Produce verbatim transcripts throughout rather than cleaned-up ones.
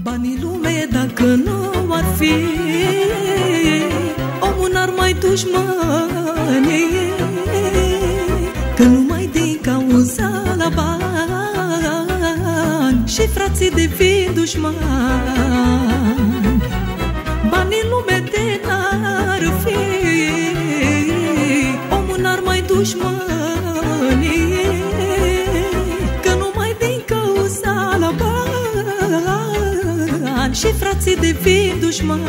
Banii lume dacă nu ar fi, omul n-ar mai dușmăni, că numai din cauza la bani și frații devin dușmani. Banii lume de n-ar fi, omul n-ar mai dușmăni, că numai din cauza la bani și frații devin dușmani.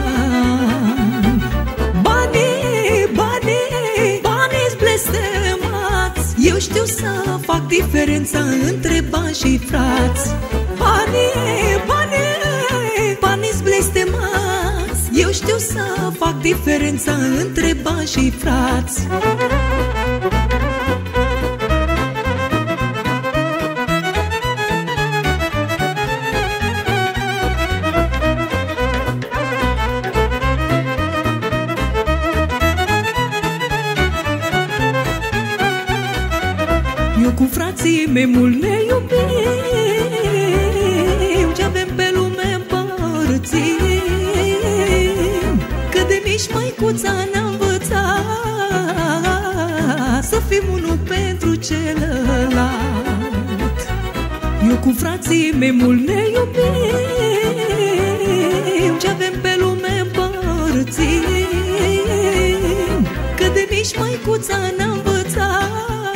Banii, banii, banii-s blestemați, eu știu să fac diferența între bani și frați. Banii, banii, banii-s blestemați, eu știu să fac diferența între bani și frați. Eu cu frații mei mult ne iubim, ce-avem pe lume împărțim, că de mici măicuța ne-a învățat să fim unul pentru celălalt. Eu cu frații mei mult ne iubim, ce-avem pe lume împărțim, că de mici măicuța ne-a învățat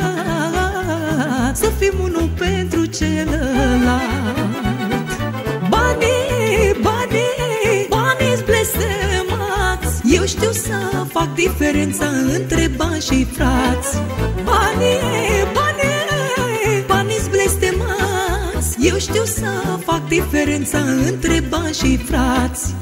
să fim unul pentru celălalt. Banii, banii, banii-s blestemați, eu știu să fac diferența între bani și frați. Banii, banii, banii-s blestemați, eu știu să fac diferența între bani și frați.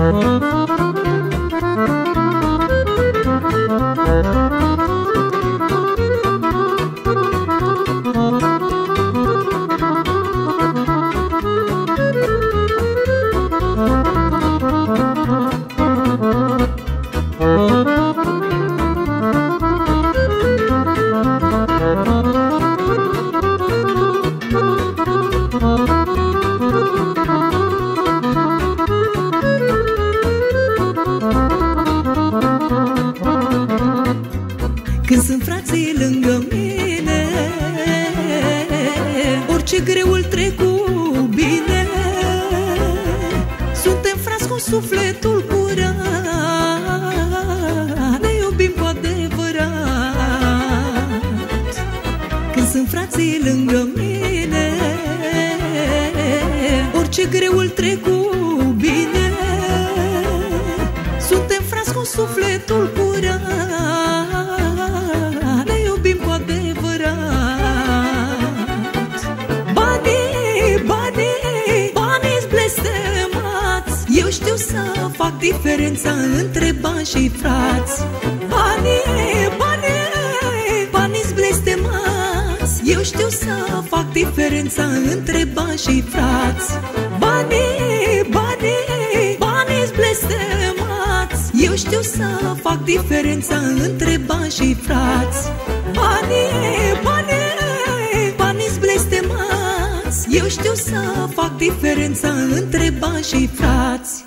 Când sunt frații lângă mine, orice greul trec cu bine. Suntem frați cu sufletul curat, ne iubim cu adevărat. Când sunt frații lângă mine, orice greul trec cu bine. Suntem frați cu sufletul curat, ne iubim cu adevărat. Banii, banii, banii-s blestemați, eu știu să fac diferența între bani și frați. Banii, banii, banii-s blestemați, eu știu să fac diferența între bani și frați. Banii, banii, banii-s blestemați, eu știu să fac diferența între bani și frați. Banii, banii, banii-s blestemați, eu știu să fac diferența între bani și frați.